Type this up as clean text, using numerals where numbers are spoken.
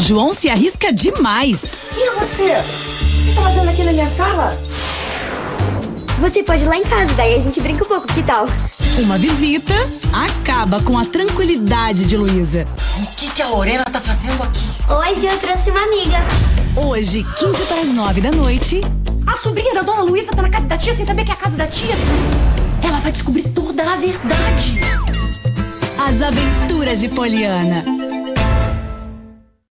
João se arrisca demais. Quem é você? O que você tá fazendo aqui na minha sala? Você pode ir lá em casa, daí a gente brinca um pouco, que tal? Uma visita acaba com a tranquilidade de Luísa. O que a Lorena tá fazendo aqui? Hoje eu trouxe uma amiga. Hoje, 8:45 da noite. A sobrinha da dona Luísa tá na casa da tia sem saber que é a casa da tia. Ela vai descobrir toda a verdade. As Aventuras de Poliana.